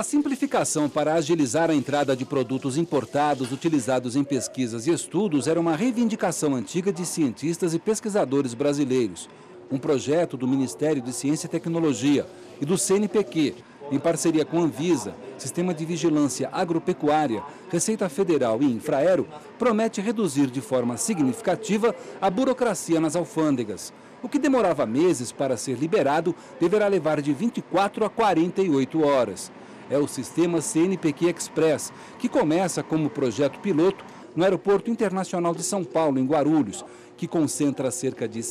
A simplificação para agilizar a entrada de produtos importados utilizados em pesquisas e estudos era uma reivindicação antiga de cientistas e pesquisadores brasileiros. Um projeto do Ministério de Ciência e Tecnologia e do CNPq, em parceria com a Anvisa, Sistema de Vigilância Agropecuária, Receita Federal e Infraero, promete reduzir de forma significativa a burocracia nas alfândegas. O que demorava meses para ser liberado deverá levar de 24 a 48 horas. É o sistema CNPq Express, que começa como projeto piloto no Aeroporto Internacional de São Paulo, em Guarulhos, que concentra cerca de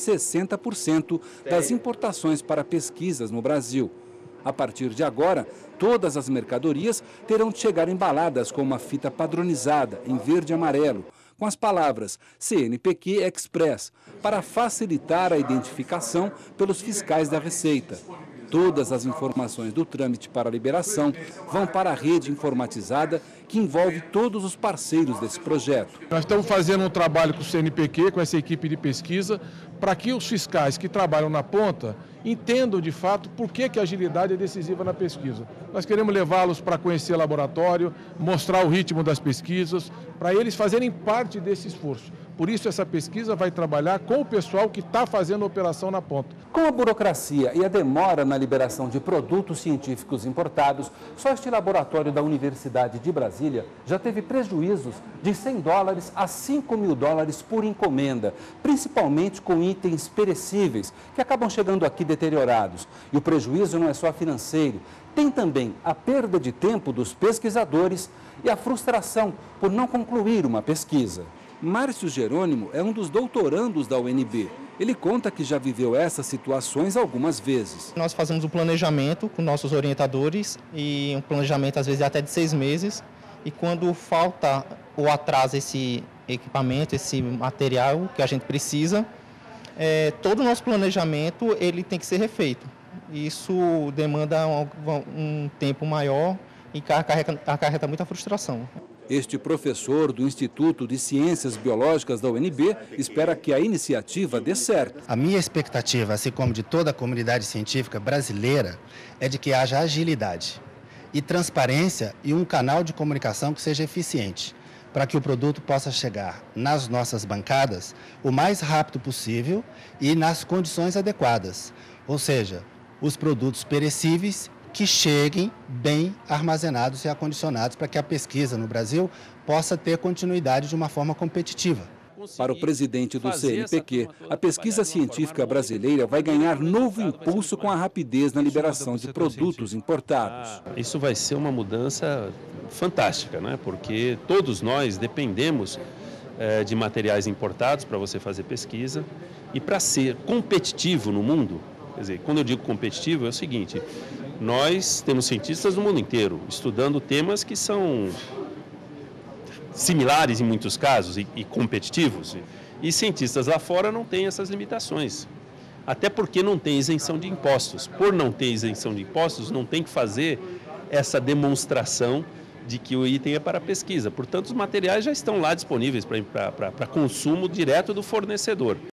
60% das importações para pesquisas no Brasil. A partir de agora, todas as mercadorias terão de chegar embaladas com uma fita padronizada, em verde e amarelo, com as palavras CNPq Express, para facilitar a identificação pelos fiscais da Receita. Todas as informações do trâmite para a liberação vão para a rede informatizada que envolve todos os parceiros desse projeto. Nós estamos fazendo um trabalho com o CNPq, com essa equipe de pesquisa, para que os fiscais que trabalham na ponta entendam de fato por que a agilidade é decisiva na pesquisa. Nós queremos levá-los para conhecer laboratório, mostrar o ritmo das pesquisas, para eles fazerem parte desse esforço. Por isso essa pesquisa vai trabalhar com o pessoal que está fazendo a operação na ponta. Com a burocracia e a demora na liberação de produtos científicos importados, só este laboratório da Universidade de Brasília já teve prejuízos de $100 a $5.000 por encomenda, principalmente com itens perecíveis, que acabam chegando aqui deteriorados. E o prejuízo não é só financeiro, tem também a perda de tempo dos pesquisadores e a frustração por não concluir uma pesquisa. Márcio Jerônimo é um dos doutorandos da UNB. Ele conta que já viveu essas situações algumas vezes. Nós fazemos um planejamento com nossos orientadores, e um planejamento às vezes até de 6 meses. E quando falta ou atrasa esse equipamento, esse material que a gente precisa, todo o nosso planejamento ele tem que ser refeito. Isso demanda um tempo maior e acarreta muita frustração. Este professor do Instituto de Ciências Biológicas da UNB espera que a iniciativa dê certo. A minha expectativa, assim como de toda a comunidade científica brasileira, é de que haja agilidade e transparência e um canal de comunicação que seja eficiente, para que o produto possa chegar nas nossas bancadas o mais rápido possível e nas condições adequadas. Ou seja, os produtos perecíveis que cheguem bem armazenados e acondicionados para que a pesquisa no Brasil possa ter continuidade de uma forma competitiva. Para o presidente do CNPq, a pesquisa científica brasileira vai ganhar novo impulso com a rapidez na liberação de produtos importados. Isso vai ser uma mudança fantástica, né? Porque todos nós dependemos de materiais importados para você fazer pesquisa, e para ser competitivo no mundo, quer dizer, quando eu digo competitivo é o seguinte: nós temos cientistas do mundo inteiro estudando temas que são similares em muitos casos e competitivos, e cientistas lá fora não têm essas limitações, até porque não tem isenção de impostos. Por não ter isenção de impostos, não tem que fazer essa demonstração de que o item é para pesquisa. Portanto, os materiais já estão lá disponíveis para consumo direto do fornecedor.